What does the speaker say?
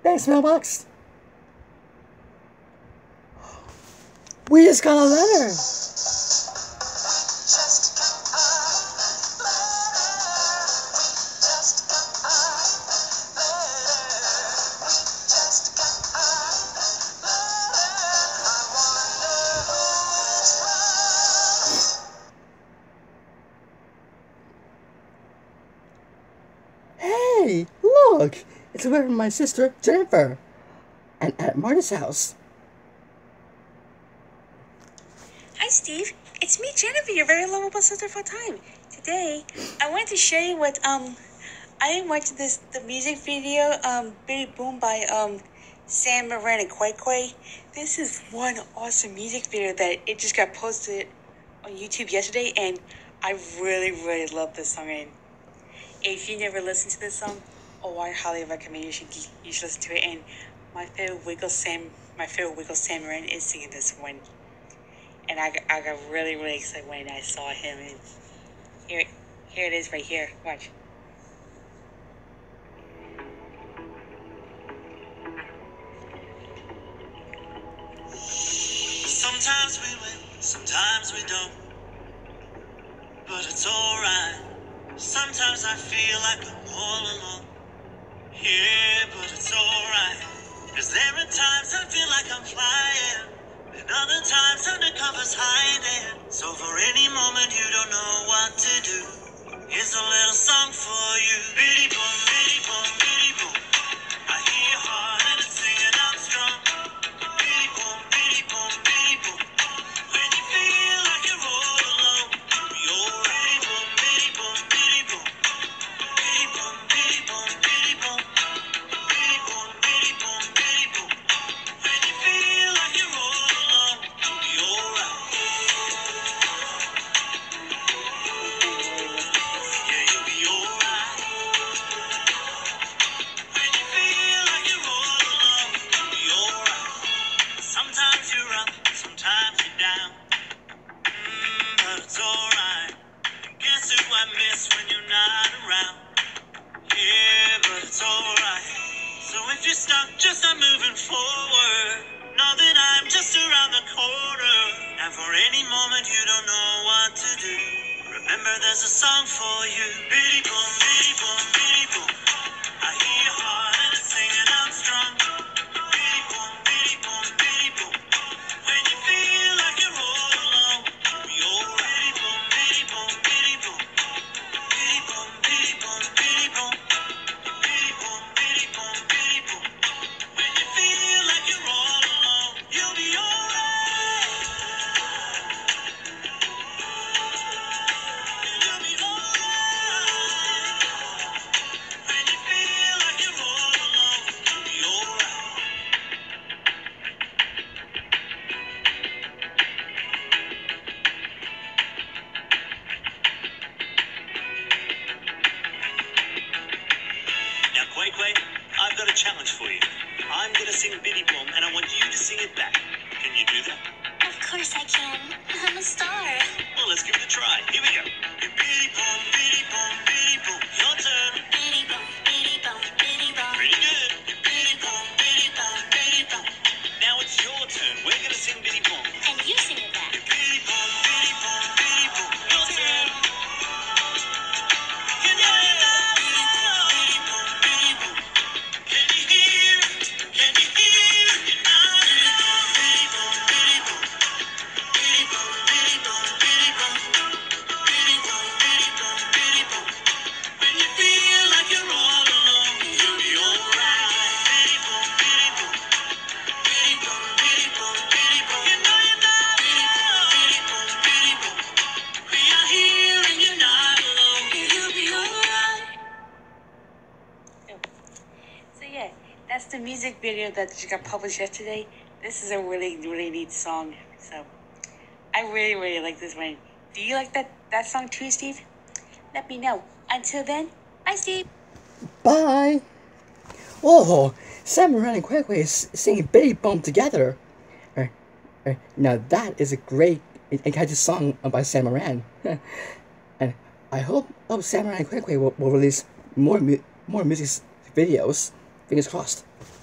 Thanks, mailbox. We just got a letter. Hey, look! It's a letter from my sister, Jennifer. And at Marta's house. Hi, Steve. It's me, Jennifer, your very lovable sister for time. Today, I wanted to show you what, I watched the music video, Biddy Bom by, Sam Moran and Qai Qai. This is one awesome music video that it just got posted on YouTube yesterday, and I really, really love this song. And if you never listened to this song, oh, I highly recommend you should listen to it. And my favorite Wiggle Sam Moran is singing this one. And I got really, really excited when I saw him. And here it is right here. Watch. Sometimes we win, sometimes we don't. But it's alright. Sometimes I feel like I'm all alone. Yeah, but it's alright. 'Cause there are times I feel like I'm flying. And other times undercover's hiding. So for any moment you don't know what to do, here's a little song for you. Biddy Bom, Biddy Bom, Biddy Bom. I hear your heart and it's singing out strong. Biddy Bom, Biddy Bom, Biddy Bom. When you feel like you're all alone, you'll be alright. Biddy Bom, Biddy Bom, Biddy Bom. Biddy Bom, Biddy Bom, Biddy Bom. Biddy Bom, Biddy Bom, Biddy Bom. When you feel like you're all alone, you'll be alright. Yeah, you'll be alright. When you feel like you're all alone, you'll be alright. Sometimes you're up, sometimes you're down. But it's alright. Guess who I miss when you're not around? Yeah, but it's alright. So if you're stuck, just not moving forward, know that I'm just around the corner. And for any moment you don't know what to do, remember there's a song for you. Biddy Bom, Biddy Bom, Biddy Bom. I hear your heart and it's singing out strong. Biddy Bom, Biddy Bom, Biddy Bom. When you feel like you're all alone, you'll be alright. Biddy Bom, Biddy Bom, Biddy Bom. Biddy Bom, Biddy Bom, Biddy Bom. Biddy Bom, Biddy Bom, Biddy Bom. When you feel like you're all alone, you'll be alright. You'll be alright. When you feel like you're all alone, you'll be alright. Now, Qai Qai, I've got a challenge for you. I'm going to sing Biddy Bom, and I want you to sing it back. Can you do that? Of course I can. I'm a star. Well, let's give it a try. Here we go. Biddy Bom, Biddy Bom, Biddy Bom. Your turn. Biddy Bom, Biddy Bom, Biddy Bom. Pretty good. Biddy Bom, Biddy Bom, Biddy Bom. Now it's your turn. We're going to sing Biddy Bom. And you sing it back. Biddy Bom, Biddy Bom, Biddy Bom. Your turn. You know it now. Biddy Bom, Biddy Bom. Can you hear? Can you hear? You're not alone. Biddy Bom, Biddy Bom. Biddy Bom, Biddy Bom, Biddy Bom. Biddy Bom, Biddy Bom, Biddy Bom. When you feel like you're all alone, you'll be alright. Biddy Bom, Biddy Bom. Biddy Bom, Biddy Bom, Biddy Bom. You know you're not alone. Biddy Bom, Biddy Bom. We are here and you're not alone. You'll be alright. So yeah, that's the music video that just got published yesterday. This is a really, really neat song. So I really, really like this one. Do you like that song too, Steve? Let me know. Until then, bye, Steve. Bye. Whoa, Sam Moran and Qai Qai is singing Biddy Bom together. Now that is a great and catchy song by Sam Moran. And I hope Sam Moran and Qai Qai will release more music videos. Fingers crossed.